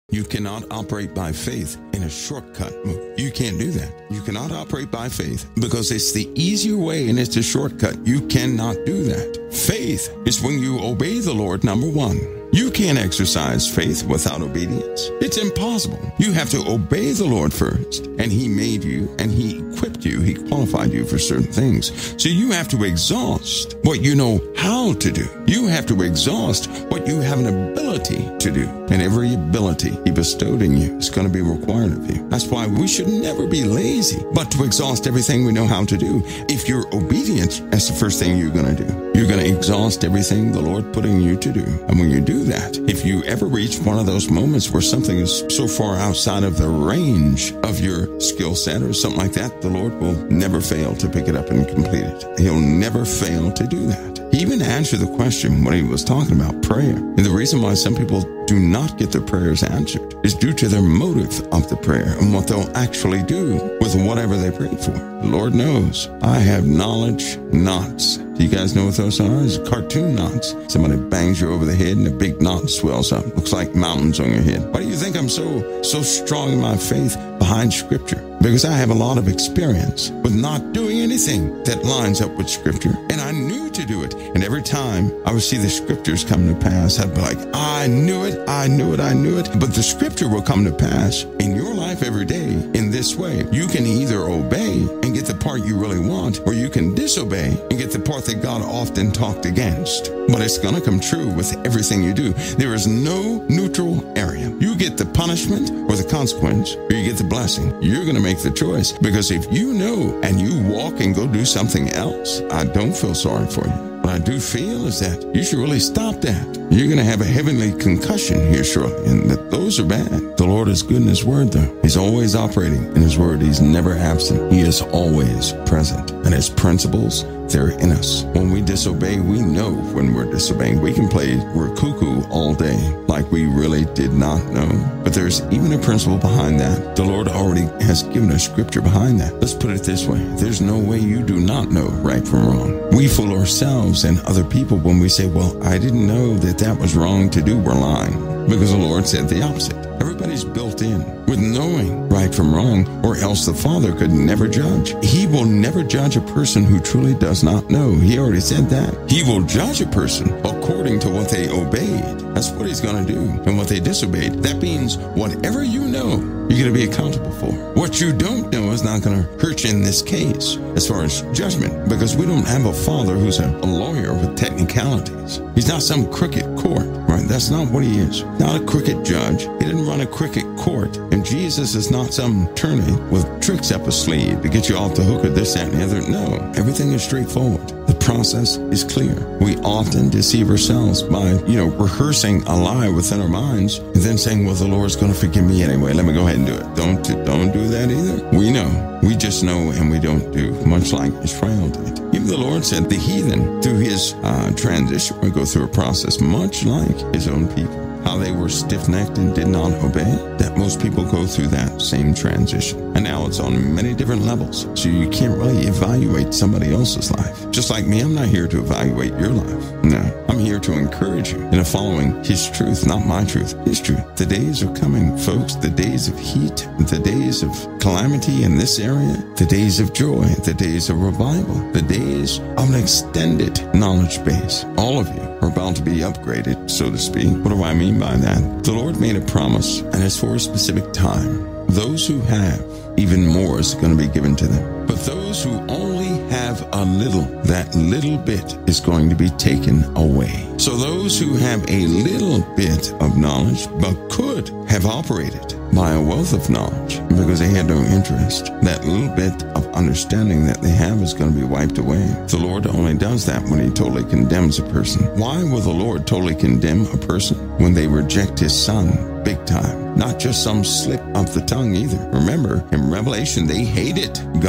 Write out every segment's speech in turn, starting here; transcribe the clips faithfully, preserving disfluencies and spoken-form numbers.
You cannot operate by faith in a shortcut move. You can't do that. You cannot operate by faith because it's the easier way and it's a shortcut. You cannot do that. Faith is when you obey the Lord, number one. You can't exercise faith without obedience. It's impossible. You have to obey the Lord first. And He made you and He equipped you. He qualified you for certain things. So you have to exhaust what you know how to do. You have to exhaust what you have an ability to do. And every ability He bestowed in you is going to be required of you. That's why we should never be lazy, but to exhaust everything we know how to do. If you're obedient, that's the first thing you're going to do. You're going to exhaust everything the Lord put in you to do. And when you do that, if you ever reach one of those moments where something is so far outside of the range of your skill set or something like that, the Lord will never fail to pick it up and complete it. He'll never fail to do that. He even answered the question when He was talking about prayer. And the reason why some people do not get their prayers answered is due to their motive of the prayer and what they'll actually do with whatever they prayed for. The Lord knows. I have knowledge knots. Do you guys know what those are? It's cartoon knots. Somebody bangs you over the head and a big knot swells up. Looks like mountains on your head. Why do you think I'm so so strong in my faith behind Scripture? Because I have a lot of experience with not doing anything that lines up with Scripture. And I knew to do it. And every time I would see the Scriptures come to pass, I'd be like, I knew it, I knew it, I knew it. But the Scripture will come to pass in your life every day in this way. You can either obey and get the part you really want, or you can disobey and get the part that God often talked against. But it's going to come true with everything you do. There is no neutral area. You get the punishment or the consequence, or you get the blessing. You're going to make the choice, because if you know and you walk and go do something else, I don't feel sorry for you. What I do feel is that you should really stop that. You're going to have a heavenly concussion here shortly, and that those are bad. The Lord is good in His Word, though. He's always operating in His Word. He's never absent. He is always present. And His principles, they're in us. When we disobey, we know when we're disobeying. We can play we're cuckoo all day like we really did not know. But there's even a principle behind that. The Lord already has given us Scripture behind that. Let's put it this way. There's no way you do not know right from wrong. We fool ourselves and other people when we say, well, I didn't know that that was wrong to do. We're lying. Because the Lord said the opposite. Everybody's built in with knowing right from wrong, or else the Father could never judge. He will never judge a person who truly does not know. He already said that. He will judge a person according to what they obeyed. That's what He's going to do. And what they disobeyed. That means whatever you know, you're going to be accountable for. What you don't know is not going to hurt you in this case as far as judgment, because we don't have a Father who's a, a lawyer with technicalities. He's not some crooked court, right? That's not what He is. Not a crooked judge. He didn't run a crooked court. And Jesus is not some attorney with tricks up his sleeve to get you off the hook or this, that, and the other. No, everything is straightforward. The process is clear. We often deceive ourselves by, you know, rehearsing a lie within our minds and then saying, well, the Lord's going to forgive me anyway. Let me go ahead and do it. Don't, don't do that either. We know. We just know and we don't do, much like Israel did. Even the Lord said the heathen, through His uh, transition, would go through a process much like His own people. How they were stiff-necked and did not obey, that most people go through that same transition. And now it's on many different levels. So you can't really evaluate somebody else's life. Just like me, I'm not here to evaluate your life. No, I'm here to encourage you in following His truth, not my truth, His truth. The days are coming, folks, the days of heat, the days of calamity in this area, the days of joy, the days of revival, the days of an extended knowledge base. All of you are about to be upgraded, so to speak. What do I mean by that? The Lord made a promise, and it's for a specific time. Those who have, even more is going to be given to them. But those who only have a little, that little bit is going to be taken away. So those who have a little bit of knowledge, but could have operated by a wealth of knowledge because they had no interest, that little bit of understanding that they have is going to be wiped away. The Lord only does that when He totally condemns a person. Why will the Lord totally condemn a person? When they reject His Son big time. Not just some slip of the tongue either. Remember, in Revelation, they hated God.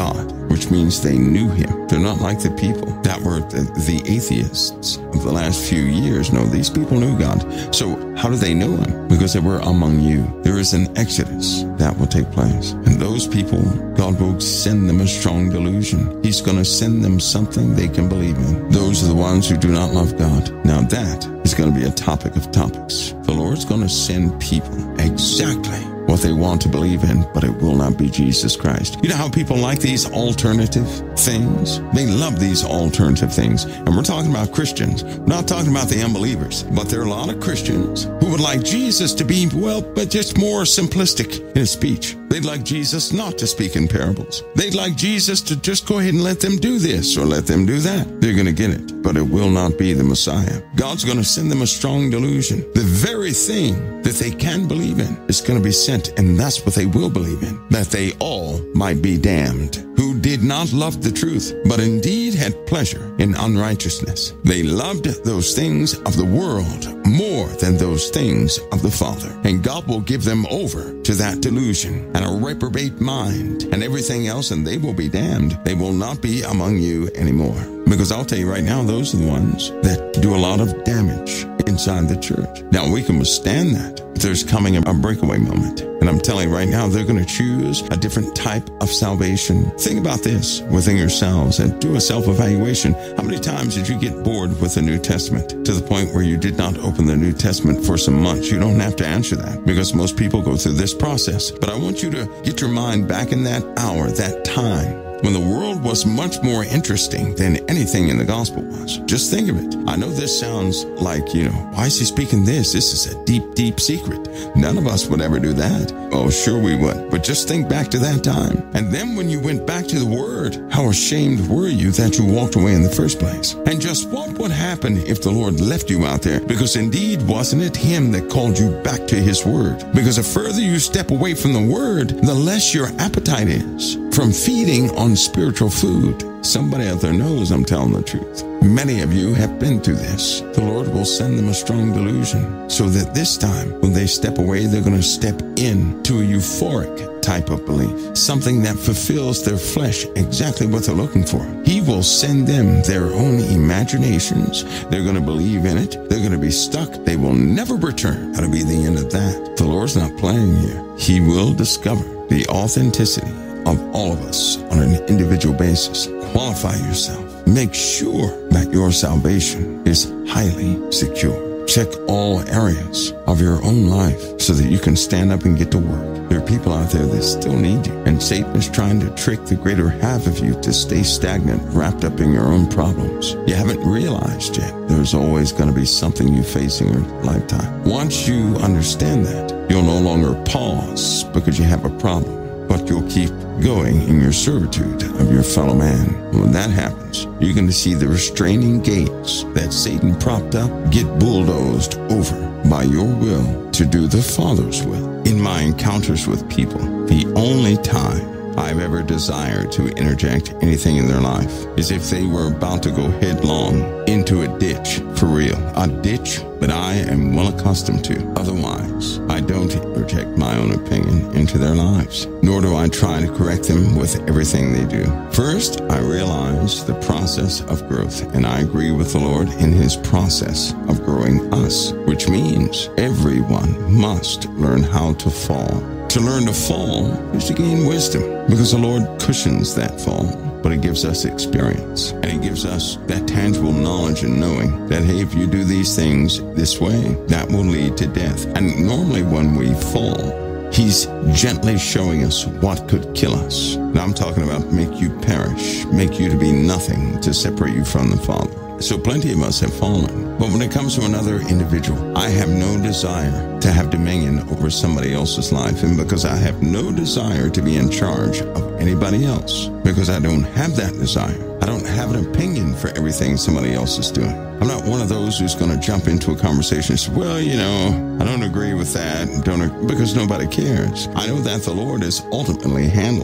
which means they knew him. They're not like the people that were the, the atheists of the last few years. No, these people knew God. So how do they know him? Because they were among you. There is an exodus that will take place. And those people, God will send them a strong delusion. He's going to send them something they can believe in. Those are the ones who do not love God. Now that is going to be a topic of topics. The Lord's going to send people exactly what they want to believe in, but it will not be Jesus Christ. You know how people like these alternative things? They love these alternative things. And we're talking about Christians. We're not talking about the unbelievers. But there are a lot of Christians who would like Jesus to be, well, but just more simplistic in his speech. They'd like Jesus not to speak in parables. They'd like Jesus to just go ahead and let them do this or let them do that. They're going to get it, but it will not be the Messiah. God's going to send them a strong delusion. The very thing that they can believe in is going to be sent, and that's what they will believe in, that they all might be damned, who did not love the truth, but indeed had pleasure in unrighteousness. They loved those things of the world more than those things of the Father. And God will give them over to that delusion and a reprobate mind and everything else, and they will be damned. They will not be among you anymore. Because I'll tell you right now, those are the ones that do a lot of damage inside the church. Now, we can withstand that. There's coming a breakaway moment. And I'm telling you right now, they're going to choose a different type of salvation. Think about this within yourselves and do a self-evaluation. How many times did you get bored with the New Testament to the point where you did not open the New Testament for some months? You don't have to answer that because most people go through this process. But I want you to get your mind back in that hour, that time, when the world was much more interesting than anything in the gospel was. Just think of it. I know this sounds like, you know, why is he speaking this? This is a deep, deep secret. None of us would ever do that. Oh, sure we would. But just think back to that time. And then when you went back to the Word, how ashamed were you that you walked away in the first place? And just what would happen if the Lord left you out there? Because indeed, wasn't it him that called you back to his Word? Because the further you step away from the Word, the less your appetite is from feeding on spiritual food. Somebody out there knows I'm telling the truth. Many of you have been through this. The Lord will send them a strong delusion so that this time when they step away, they're going to step into a euphoric type of belief, something that fulfills their flesh exactly what they're looking for. He will send them their own imaginations. They're going to believe in it. They're going to be stuck. They will never return. That'll be the end of that. The Lord's not playing here. He will discover the authenticity of all of us on an individual basis. Qualify yourself. Make sure that your salvation is highly secure. Check all areas of your own life so that you can stand up and get to work. There are people out there that still need you, and Satan is trying to trick the greater half of you to stay stagnant, wrapped up in your own problems. You haven't realized yet there's always going to be something you face in your lifetime. Once you understand that, you'll no longer pause because you have a problem, but you'll keep going in your servitude of your fellow man. When that happens, you're going to see the restraining gates that Satan propped up get bulldozed over by your will to do the Father's will. In my encounters with people, the only time I've ever desired to interject anything in their life is if they were about to go headlong into a ditch, for real. A ditch that I am well accustomed to. Otherwise, I don't interject my own opinion into their lives, nor do I try to correct them with everything they do. First, I realize the process of growth, and I agree with the Lord in his process of growing us, which means everyone must learn how to fall. To learn to fall is to gain wisdom, because the Lord cushions that fall, but he gives us experience, and he gives us that tangible knowledge and knowing that, hey, if you do these things this way, that will lead to death. And normally when we fall, he's gently showing us what could kill us. And I'm talking about make you perish, make you to be nothing to separate you from the Father. So plenty of us have fallen. But when it comes to another individual, I have no desire to have dominion over somebody else's life. And because I have no desire to be in charge of anybody else, because I don't have that desire, I don't have an opinion for everything somebody else is doing. I'm not one of those who's going to jump into a conversation and say, well, you know, I don't agree with that, don't, because nobody cares. I know that the Lord is ultimately handling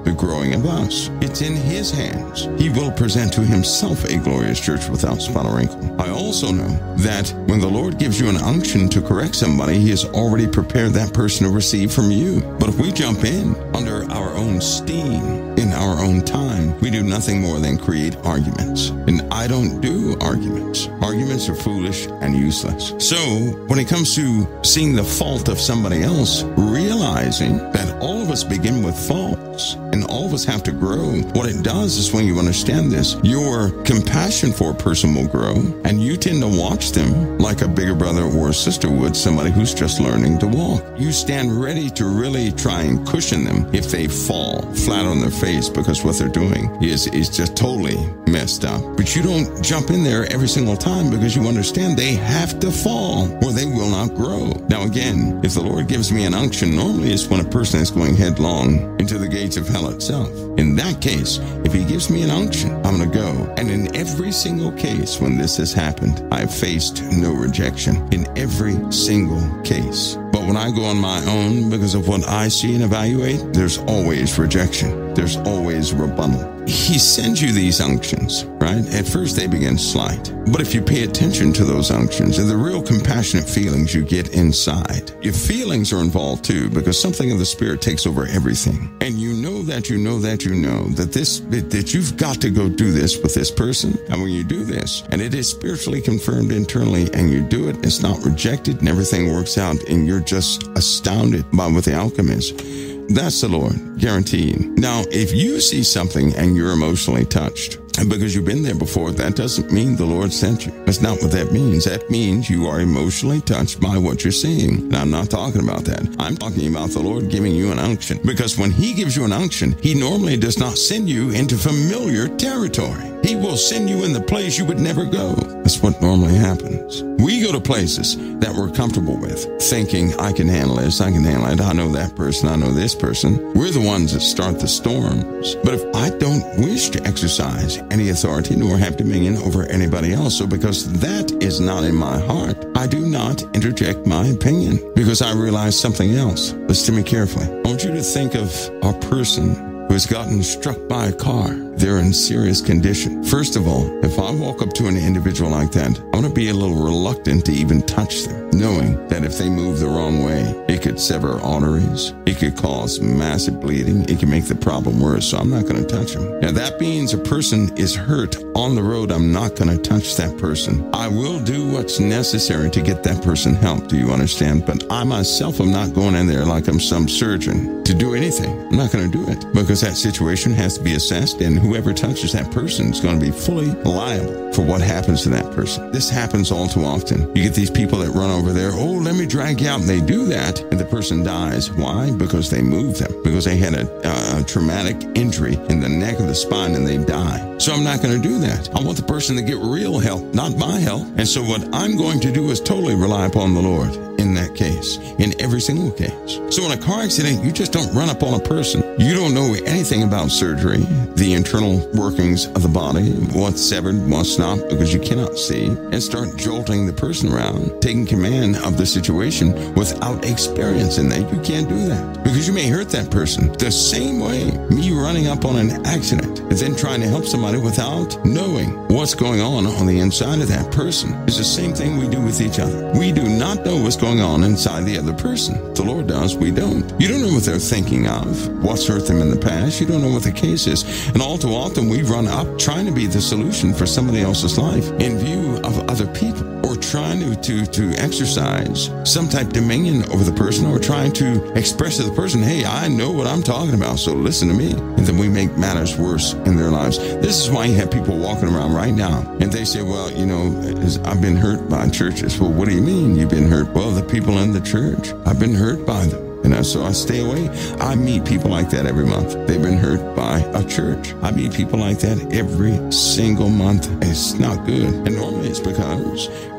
the growing of us. It's in his hands. He will present to himself a glorious church without spot or wrinkle. I also know that when the Lord gives you an unction to correct somebody, he has already prepared that person to receive from you. But if we jump in under our own steam, in our own time, we do nothing more than create arguments. And I don't do arguments. Arguments are foolish and useless. So when it comes to seeing the fault of somebody else, realizing that all of us begin with faults and all of us have to grow, what it does is when you understand this, your compassion for a person will grow, and you tend to watch them like a bigger brother or a sister would somebody who's just learning to walk. You stand ready to really try and cushion them if they fall flat on their face, because what they're doing is, is just totally messed up. But you don't jump in there every single time, because you understand they have to fall or they will not grow. Now again, if the Lord gives me an unction, normally it's when a person is going headlong into the gates of hell itself. In that case, if he gives me an unction, I'm going to go. And in every single case when this has happened, I've faced no rejection. In every single case. But when I go on my own, because of what I see and evaluate, there's always rejection. There's always rebuttal. He sends you these unctions, right? At first they begin slight. But if you pay attention to those unctions and the real compassionate feelings you get inside, your feelings are involved too, because something of the Spirit takes over everything. And you know that you know that you know that this, that you've got to go do this with this person. And when you do this, and it is spiritually confirmed internally, and you do it, it's not rejected, and everything works out, and you're just astounded by what the outcome is. That's the Lord, guaranteed. Now, if you see something and you're emotionally touched, and because you've been there before, that doesn't mean the Lord sent you. That's not what that means. That means you are emotionally touched by what you're seeing. And I'm not talking about that. I'm talking about the Lord giving you an unction. Because when he gives you an unction, he normally does not send you into familiar territory. He will send you in the place you would never go. That's what normally happens. We go to places that we're comfortable with, thinking, I can handle this, I can handle it, I know that person, I know this person. We're the ones that start the storms. But if I don't wish to exercise any authority nor have dominion over anybody else, so because that is not in my heart, I do not interject my opinion, because I realize something else. Listen to me carefully. I want you to think of a person who has gotten struck by a car. They're in serious condition. First of all, if I walk up to an individual like that, I'm going to be a little reluctant to even touch them, knowing that if they move the wrong way, it could sever arteries, it could cause massive bleeding, it can make the problem worse, so I'm not going to touch them. Now, that means a person is hurt on the road. I'm not going to touch that person. I will do what's necessary to get that person help, do you understand? But I myself am not going in there like I'm some surgeon to do anything. I'm not going to do it, because that situation has to be assessed, and whoever touches that person is going to be fully liable for what happens to that person. This happens all too often. You get these people that run over there, oh, let me drag you out, and they do that, and the person dies. Why? Because they moved them, because they had a, a traumatic injury in the neck of the spine, and they die. So I'm not going to do that. I want the person to get real help, not my help. And so what I'm going to do is totally rely upon the Lord in that case, in every single case. So in a car accident, you just don't run up on a person. You don't know anything about surgery, the internal workings of the body, what's severed, what's not, because you cannot see, and start jolting the person around, taking command of the situation without experience in that. You can't do that, because you may hurt that person. The same way me running up on an accident and then trying to help somebody without knowing what's going on on the inside of that person is the same thing we do with each other. We do not know what's going on inside the other person. The Lord does, we don't. You don't know what they're thinking of, what's hurt them in the past. You don't know what the case is. And all too often we run up trying to be the solution for somebody else's life in view of other people, or trying to, to, to exercise some type of dominion over the person, or trying to express to the person, hey, I know what I'm talking about, so listen to me. And then we make matters worse in their lives. This is why you have people walking around right now, and they say, well, you know, I've been hurt by churches. Well, what do you mean you've been hurt? Well, the people in the church, I've been hurt by them. You know, so I stay away. I meet people like that every month. They've been hurt by a church. I meet people like that every single month. It's not good. And normally it's because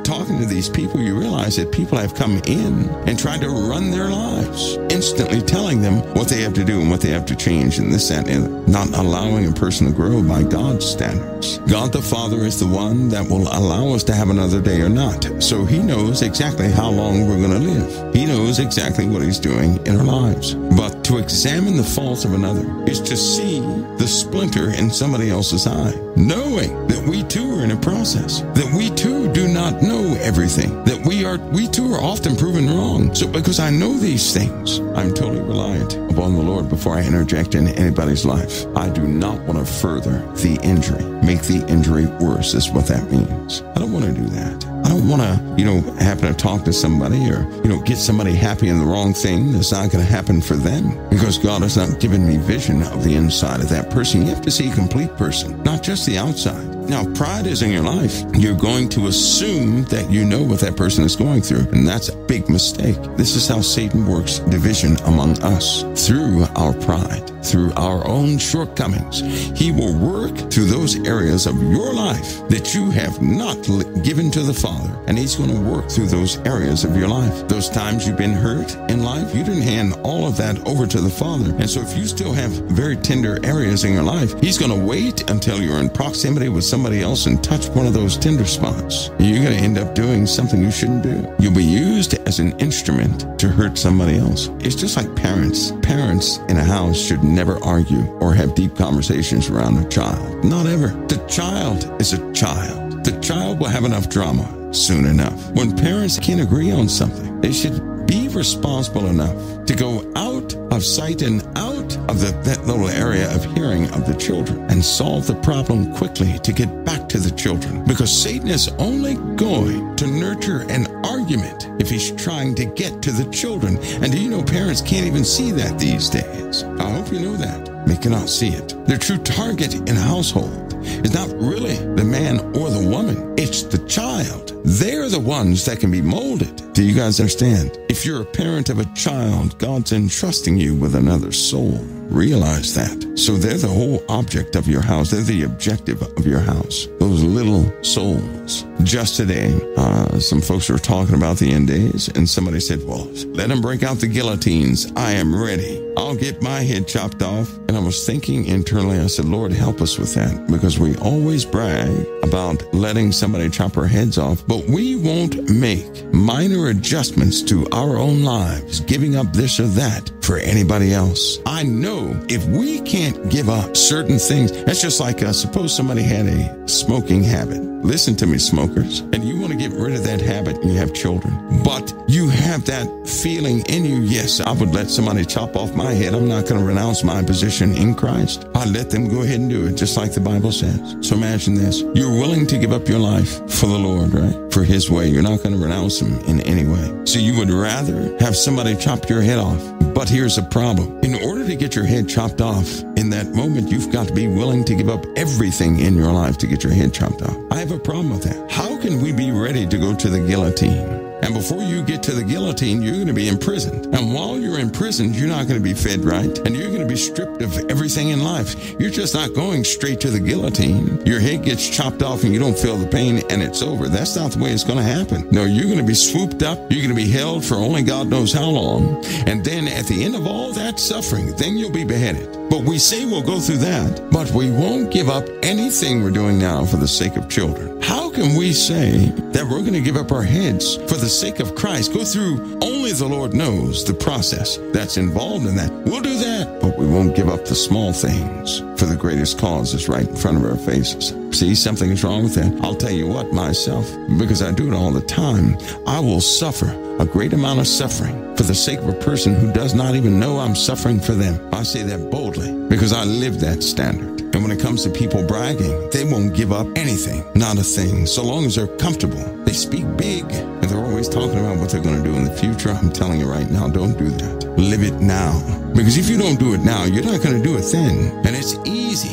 talking to these people, you realize that people have come in and tried to run their lives, instantly telling them what they have to do and what they have to change and this, that, and the other, not allowing a person to grow by God's standards. God the Father is the one that will allow us to have another day or not. So he knows exactly how long we're going to live. He knows exactly what he's doing in our lives. But to examine the faults of another is to see the splinter in somebody else's eye, knowing that we too are in a process, that we too do not know everything, that we are we too are often proven wrong. So because I know these things, I'm totally reliant upon the Lord before I interject in anybody's life. I do not want to further the injury, make the injury worse is what that means. I don't want to do that. I don't want to, you know, happen to talk to somebody or, you know, get somebody happy in the wrong thing that's not going to happen for them, because God has not given me vision of the inside of that person. You have to see a complete person, not just the outside. Now, pride is in your life. You're going to assume that you know what that person is going through, and that's a big mistake. This is how Satan works division among us, through our pride, through our own shortcomings. He will work through those areas of your life that you have not given to the Father, and he's going to work through those areas of your life. Those times you've been hurt in life, you didn't hand all of that over to the Father, and so if you still have very tender areas in your life, he's going to wait until you're in proximity with somebody else and touch one of those tender spots. You're going to end up doing something you shouldn't do. You'll be used as an instrument to hurt somebody else. It's just like parents. Parents in a house should never argue or have deep conversations around a child. Not ever. The child is a child. The child will have enough drama soon enough. When parents can't agree on something, they should be responsible enough to go out of sight and out of the, that little area of hearing of the children and solve the problem quickly to get back to the children. Because Satan is only going to nurture an argument if he's trying to get to the children. And do you know parents can't even see that these days? I hope you know that. They cannot see it. Their true target in a household is not really the man or the woman. It's the child. They're the ones that can be molded. Do you guys understand? If you're a parent of a child, God's entrusting you with another soul. Realize that. So they're the whole object of your house. They're the objective of your house. Those little souls. Just today, uh, some folks were talking about the end days, and somebody said, well, let them break out the guillotines. I am ready. I'll get my head chopped off. And I was thinking internally, I said, Lord, help us with that, because we always brag about letting somebody chop our heads off, but we won't make minor adjustments to our own lives, giving up this or that for anybody else. I know if we can't give up certain things, that's just like uh, suppose somebody had a smoking habit. Listen to me, smokers, and you want to get rid of that habit and you have children, but you have that feeling in you, yes, I would let somebody chop off my head. I'm not going to renounce my position in Christ. I let them go ahead and do it, just like the Bible says. So imagine this. You're willing to give up your life for the Lord, right? For his way. You're not going to renounce him in any way. So you would rather have somebody chop your head off. But here's the problem. In order to get your head chopped off, in that moment, you've got to be willing to give up everything in your life to get your head chopped off. I have a problem with that. How can we be ready to go to the guillotine? And before you get to the guillotine, you're going to be imprisoned. And while you're imprisoned, you're not going to be fed right. And you're going to be stripped of everything in life. You're just not going straight to the guillotine. Your head gets chopped off and you don't feel the pain and it's over. That's not the way it's going to happen. No, you're going to be swooped up. You're going to be held for only God knows how long. And then at the end of all that suffering, then you'll be beheaded. But we say we'll go through that, but we won't give up anything we're doing now for the sake of children. How can we say that we're going to give up our heads for the sake of Christ? Go through, only the Lord knows the process that's involved in that. We'll do that, but we won't give up the small things for the greatest cause that's right in front of our faces. See, something is wrong with that. I'll tell you what, myself, because I do it all the time, I will suffer a great amount of suffering for the sake of a person who does not even know I'm suffering for them. I say that boldly because I live that standard. And when it comes to people bragging, they won't give up anything, not a thing, so long as they're comfortable. They speak big, and they're always talking about what they're going to do in the future. I'm telling you right now, don't do that. Live it now. Because if you don't do it now, you're not going to do it then. And it's easy. It's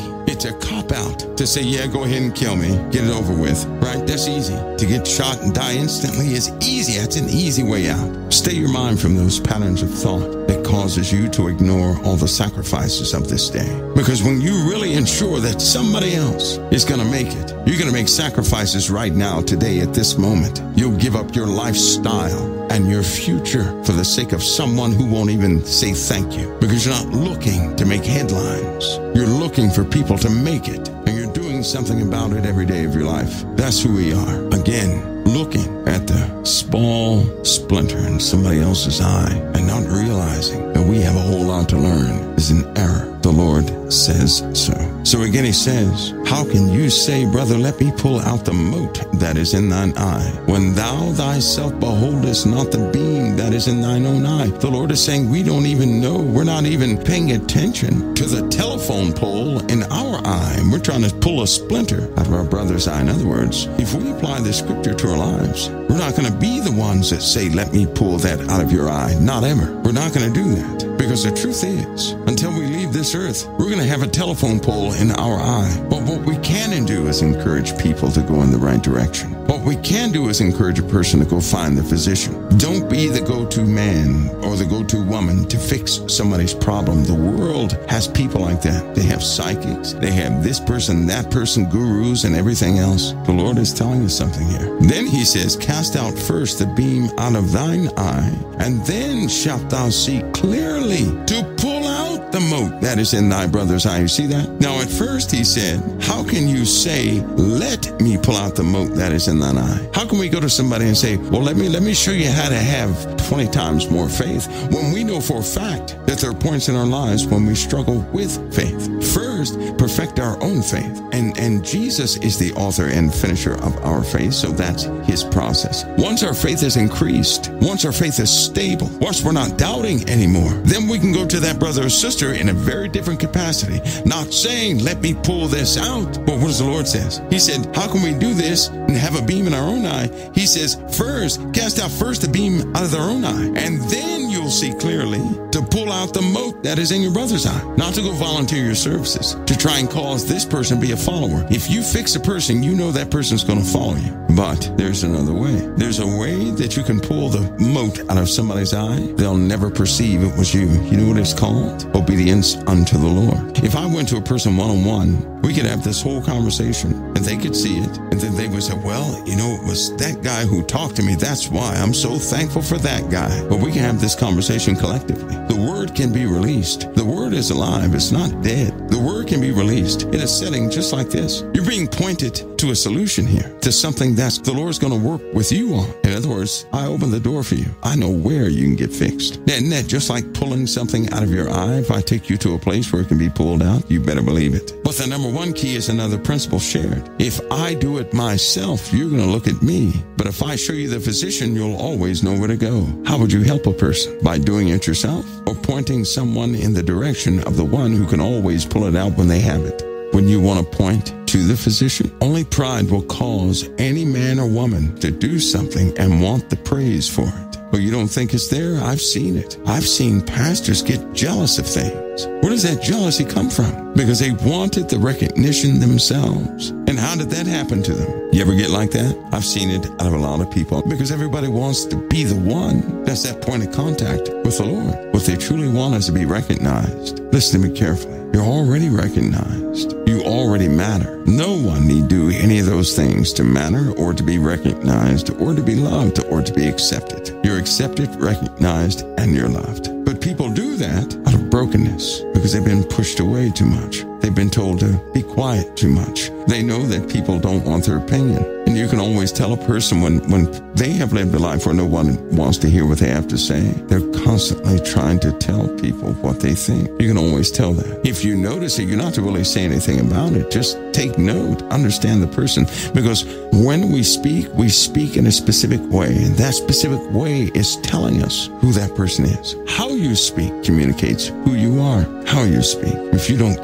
it's a cop-out to say, yeah, go ahead and kill me. Get it over with, right? That's easy. To get shot and die instantly is easy. That's an easy way out. Stay your mind from those patterns of thought that causes you to ignore all the sacrifices of this day. Because when you really ensure that somebody else is going to make it, you're going to make sacrifices right now, today, at this moment. You'll give up your lifestyle and your future for the sake of someone who won't even say thank you, because you're not looking to make headlines. You're looking for people to make it, and you're doing something about it every day of your life. That's who we are. Again, looking at the small splinter in somebody else's eye and not realizing that we have a whole lot to learn is an error. The Lord says so. So again, he says, how can you say, brother, let me pull out the mote that is in thine eye, when thou thyself beholdest not the beam that is in thine own eye? The Lord is saying we don't even know. We're not even paying attention to the telephone pole in our eye. And we're trying to pull a splinter out of our brother's eye. In other words, if we apply this scripture to our lives, we're not going to be the ones that say, let me pull that out of your eye. Not ever. We're not going to do that. Because the truth is, until we leave this earth, we're going to have a telephone pole in our eye. But what we can do is encourage people to go in the right direction. What we can do is encourage a person to go find the physician. Don't be the go-to man or the go-to woman to fix somebody's problem. The world has people like that. They have psychics. They have this person, that person, gurus, and everything else. The Lord is telling us something here. Then he says, cast out first the beam out of thine eye, and then shalt thou see clearly to pull out the mote that is in thy brother's eye. You see that? Now at first he said, how can you say, let me pull out the mote that is in thine eye? How can we go to somebody and say, well, let me let me show you how to have twenty times more faith, when we know for a fact that there are points in our lives when we struggle with faith? First, perfect our own faith. And, and Jesus is the author and finisher of our faith, so that's his process. Once our faith is increased, once our faith is stable, once we're not doubting anymore, then we can go to that brother or sister in a very different capacity, not saying, let me pull this out. But what does the Lord says? He said, how can we do this and have a beam in our own eye? He says, first, cast out first the beam out of their own eye, and then you'll see clearly to pull out the mote that is in your brother's eye. Not to go volunteer your services to try and cause this person to be a follower. If you fix a person, you know that person's going to follow you. But there's another way. There's a way that you can pull the mote out of somebody's eye. They'll never perceive it was you. You know what it's called? Obedience unto the Lord. If I went to a person one-on-one, we could have this whole conversation and they could see it. And then they would say, well, you know, it was that guy who talked to me. That's why I'm so thankful for that guy. But we can have this conversation collectively. The word can be released. The word is alive. It's not dead. The word can be released in a setting just like this. You're being pointed to a solution here, to something that the Lord's going to work with you on. In other words, I open the door for you. I know where you can get fixed. Isn't that just like pulling something out of your eye? If I take you to a place where it can be pulled out, you better believe it. But the number one key is another principle shared. If I do it myself, you're going to look at me. But if I show you the physician, you'll always know where to go. How would you help a person? By doing it yourself, or pointing someone in the direction of the one who can always pull it out when they have it? When you want to point to the physician, only pride will cause any man or woman to do something and want the praise for it. Well, you don't think it's there? I've seen it. I've seen pastors get jealous of things. Where does that jealousy come from? Because they wanted the recognition themselves. And how did that happen to them? You ever get like that? I've seen it out of a lot of people, because everybody wants to be the one that's that point of contact with the Lord. What they truly want is to be recognized. Listen to me carefully. You're already recognized. You already matter. No one need do any of those things to matter or to be recognized or to be loved or to be accepted. You're accepted, recognized, and you're loved. But people do that out of brokenness because they've been pushed away too much. They've been told to be quiet too much. They know that people don't want their opinion. And you can always tell a person when, when they have lived a life where no one wants to hear what they have to say, they're constantly trying to tell people what they think. You can always tell that. If you notice it, you're not to really say anything about it. Just take note, understand the person. Because when we speak, we speak in a specific way. And that specific way is telling us who that person is. How you speak communicates who you are. How you speak. If you don't care,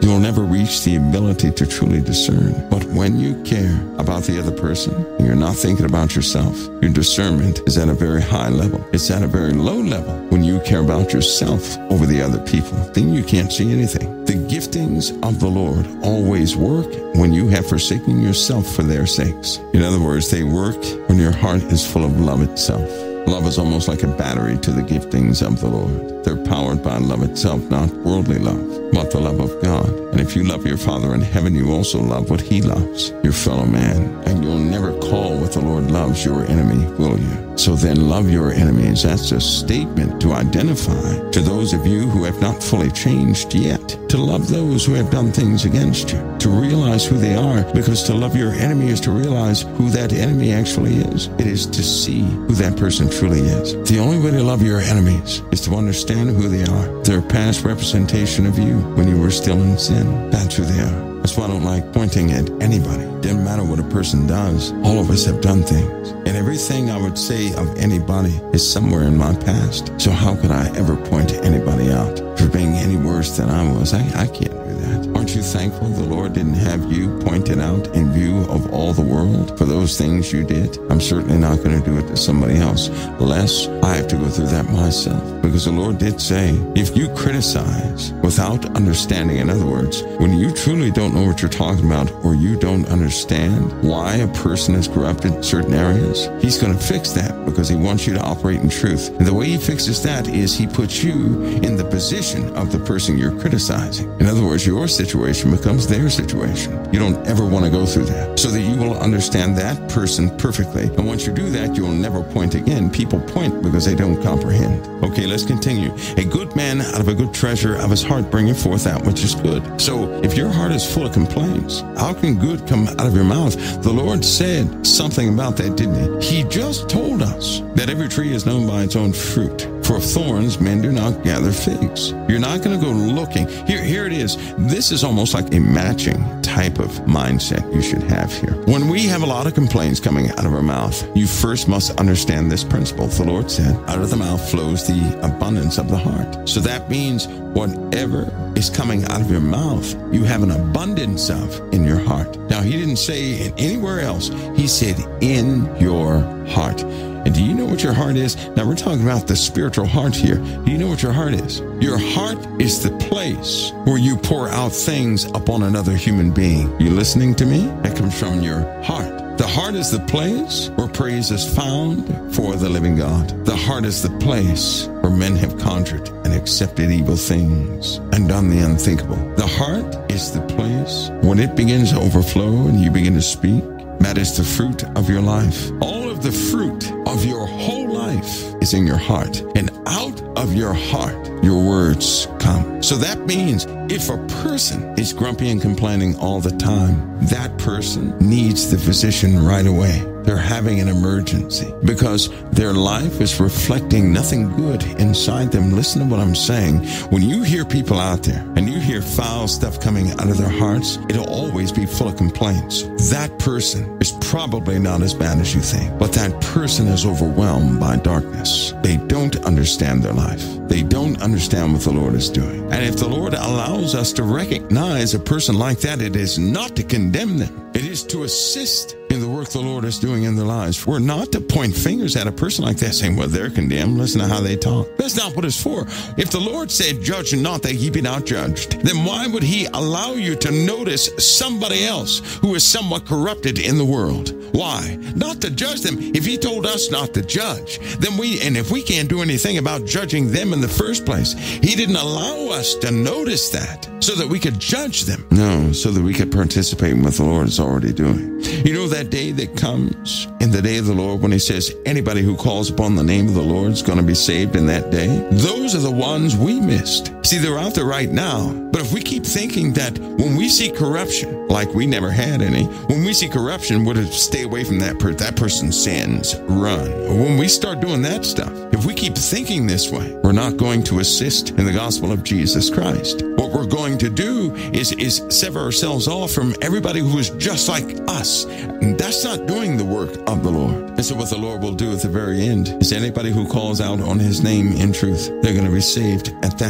you'll never reach the ability to truly discern. But when you care about the other person, and you're not thinking about yourself, your discernment is at a very high level. It's at a very low level when you care about yourself over the other people. Then you can't see anything. The giftings of the Lord always work when you have forsaken yourself for their sakes. In other words, they work when your heart is full of love itself. Love is almost like a battery to the giftings of the Lord. They're powered by love itself, not worldly love, but the love of God. And if you love your Father in heaven, you also love what He loves, your fellow man. And you'll never call what the Lord loves your enemy, will you? So then love your enemies. That's a statement to identify to those of you who have not fully changed yet, to love those who have done things against you, to realize who they are, because to love your enemy is to realize who that enemy actually is. It is to see who that person truly is. The only way to love your enemies is to understand who they are. They're a past representation of you when you were still in sin. That's who they are. That's why I don't like pointing at anybody. Doesn't matter what a person does. All of us have done things. And everything I would say of anybody is somewhere in my past. So how could I ever point anybody out for being any worse than I was? I, I can't do that. Aren't you thankful the Lord didn't have you pointed out in view of all the world for those things you did? I'm certainly not going to do it to somebody else, lest I have to go through that myself. Because the Lord did say, if you criticize without understanding, in other words, when you truly don't know what you're talking about, or you don't understand why a person is corrupted in certain areas, He's going to fix that because He wants you to operate in truth. And the way He fixes that is He puts you in the position of the person you're criticizing. In other words, your situation becomes their situation. You don't ever want to go through that, so that you will understand that person perfectly. And once you do that, you'll never point again. People point because they don't comprehend. Okay, let's continue. A good man out of a good treasure of his heart bringeth forth that which is good. So if your heart is full of complaints, how can good come out of your mouth? The Lord said something about that, didn't He? He just told us that every tree is known by its own fruit. For of thorns, men do not gather figs. You're not going to go looking. Here, here it is. This is almost like a matching type of mindset you should have here. When we have a lot of complaints coming out of our mouth, you first must understand this principle. The Lord said, out of the mouth flows the abundance of the heart. So that means whatever is coming out of your mouth, you have an abundance of in your heart. Now, He didn't say it anywhere else. He said in your heart. And do you know what your heart is? Now, we're talking about the spiritual heart here. Do you know what your heart is? Your heart is the place where you pour out things upon another human being. You listening to me? That comes from your heart. The heart is the place where praise is found for the living God. The heart is the place where men have conjured and accepted evil things and done the unthinkable. The heart is the place when it begins to overflow and you begin to speak. That is the fruit of your life. All of the fruit of your whole life is in your heart. And out of your heart, your words come. So that means if a person is grumpy and complaining all the time, that person needs the physician right away. They're having an emergency because their life is reflecting nothing good inside them. Listen to what I'm saying. When you hear people out there and you hear foul stuff coming out of their hearts, it'll always be full of complaints. That person is probably not as bad as you think, but that person is overwhelmed by darkness. They don't understand their life. They don't understand what the Lord is doing. And if the Lord allows us to recognize a person like that, it is not to condemn them. It is to assist in the work the Lord is doing in their lives. We're not to point fingers at a person like that saying, well, they're condemned. Listen to how they talk. That's not what it's for. If the Lord said, judge not that ye be not judged, then why would He allow you to notice somebody else who is somewhat corrupted in the world? Why? Not to judge them. If He told us not to judge, then we, and if we can't do anything about judging them in the first place, He didn't allow us to notice that so that we could judge them. No, so that we could participate in what the Lord is already doing. You know that day that comes in the day of the Lord when He says anybody who calls upon the name of the Lord is going to be saved in that day? Those are the ones we missed. See, they're out there right now. But if we keep thinking that when we see corruption, like we never had any, when we see corruption, we're to stay away from that person. That person's sins, run. When we start doing that stuff, if we keep thinking this way, we're not going to assist in the gospel of Jesus Christ. What we're going to do is, is sever ourselves off from everybody who is just like us. And that's not doing the work of the Lord. And so what the Lord will do at the very end is anybody who calls out on His name in truth, they're going to be saved at that time.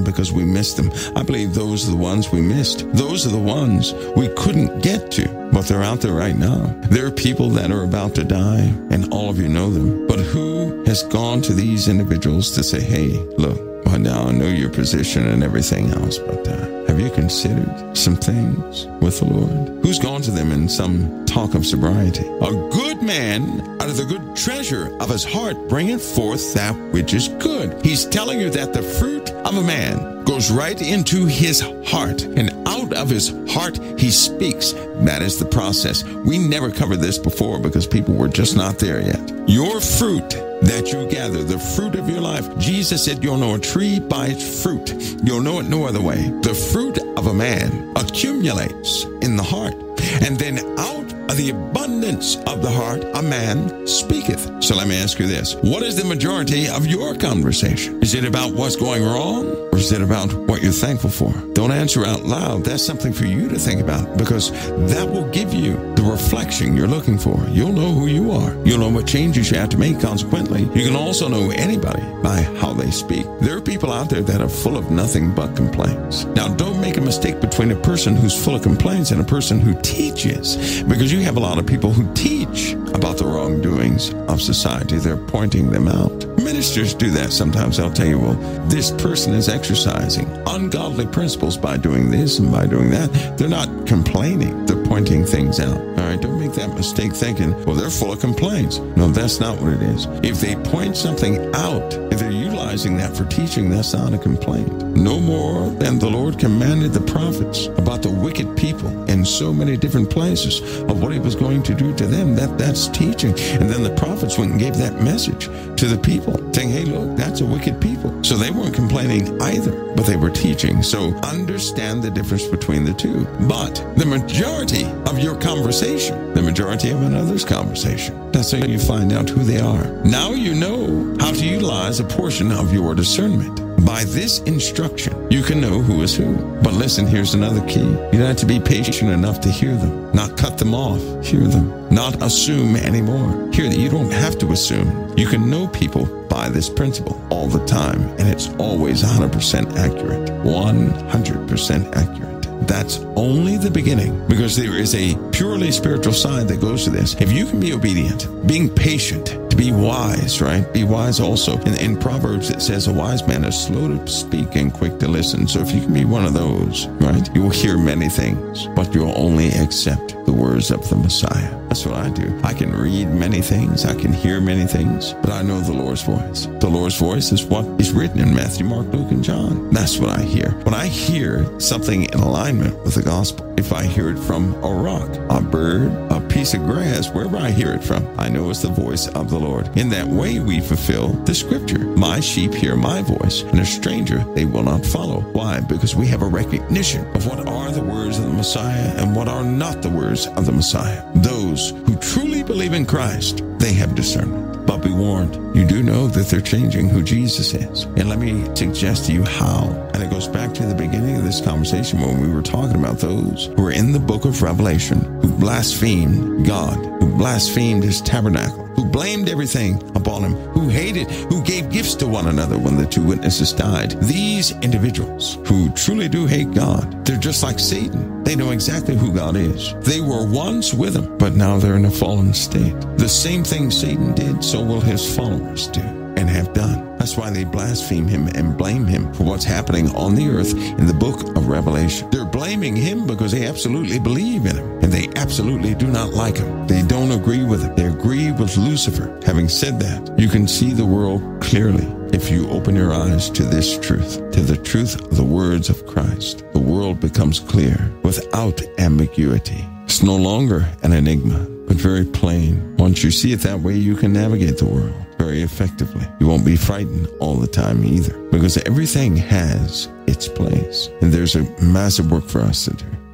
because we missed them. I believe those are the ones we missed. Those are the ones we couldn't get to, but they're out there right now. There are people that are about to die, and all of you know them. But who has gone to these individuals to say, hey, look, well, now I know your position and everything else, but uh, have you considered some things with the Lord? Who's gone to them in some talk of sobriety? A good man out of the good treasure of his heart bringeth forth that which is good. He's telling you that the fruit of a man goes right into his heart, and out of his heart he speaks. That is the process. We never covered this before because people were just not there yet. Your fruit that you gather, the fruit of your life. Jesus said you'll know a tree by its fruit. You'll know it no other way. The fruit of a man accumulates in the heart, and then out of the abundance of the heart a man speaketh. So let me ask you this. What is the majority of your conversation? Is it about what's going wrong, or is it about what you're thankful for? Don't answer out loud. That's something for you to think about, because that will give you the reflection you're looking for. You'll know who you are. You'll know what changes you have to make. Consequently, you can also know anybody by how they speak. There are people out there that are full of nothing but complaints. Now, don't make a mistake between a person who's full of complaints and a person who teaches, because you have a lot of people who teach about the wrongdoings of society. They're pointing them out. Ministers do that sometimes. They'll tell you, well, this person is exercising ungodly principles by doing this and by doing that. They're not complaining. They're pointing things out. All right, don't make that mistake thinking, well, they're full of complaints. No, that's not what it is. If they point something out, if they're utilizing that for teaching, that's not a complaint. No more than the Lord commanded the prophets about the wicked people in so many different places of what he was going to do to them. That that's teaching. And then the prophets went and gave that message to the people, saying, hey, look, that's a wicked people. So they weren't complaining either, but they were teaching. So understand the difference between the two. But the majority of your conversation, the majority of another's conversation, that's how you find out who they are. Now you know how to utilize a portion of your discernment. By this instruction, you can know who is who. But listen, here's another key. You have to be patient enough to hear them, not cut them off. Hear them, not assume anymore. Hear that you don't have to assume. You can know people by this principle all the time, and it's always one hundred percent accurate. one hundred percent accurate. That's only the beginning, because there is a purely spiritual side that goes to this. If you can be obedient, being patient, to be wise, right? Be wise also. In, in Proverbs, it says a wise man is slow to speak and quick to listen. So if you can be one of those, right, you will hear many things, but you'll only accept the words of the Messiah. That's what I do. I can read many things. I can hear many things, but I know the Lord's voice. The Lord's voice is what is written in Matthew, Mark, Luke, and John. That's what I hear. When I hear something in alignment with the gospel, if I hear it from a rock, a bird, a piece of grass, wherever I hear it from, I know it's the voice of the Lord. In that way, we fulfill the scripture. My sheep hear my voice, and a stranger they will not follow. Why? Because we have a recognition of what are the words of the Messiah and what are not the words of the Messiah. Those who truly believe in Christ, they have discernment. But be warned, you do know that they're changing who Jesus is. And let me suggest to you how. And it goes back to the beginning of this conversation when we were talking about those who are in the book of Revelation, who blasphemed God, who blasphemed his tabernacle, who blamed everything upon him, who hated, who gave gifts to one another when the two witnesses died. These individuals who truly do hate God, they're just like Satan. They know exactly who God is. They were once with him, but now they're in a fallen state. The same thing Satan did, so will his followers do and have done. That's why they blaspheme him and blame him for what's happening on the earth in the book of Revelation. They're blaming him because they absolutely believe in him, and they absolutely do not like him. They don't agree with him. They agree with Lucifer. Having said that, you can see the world clearly if you open your eyes to this truth, to the truth of the words of Christ. The world becomes clear without ambiguity. It's no longer an enigma, but very plain. Once you see it that way, you can navigate the world very effectively. You won't be frightened all the time either, because everything has its place, and there's a massive work for us to do.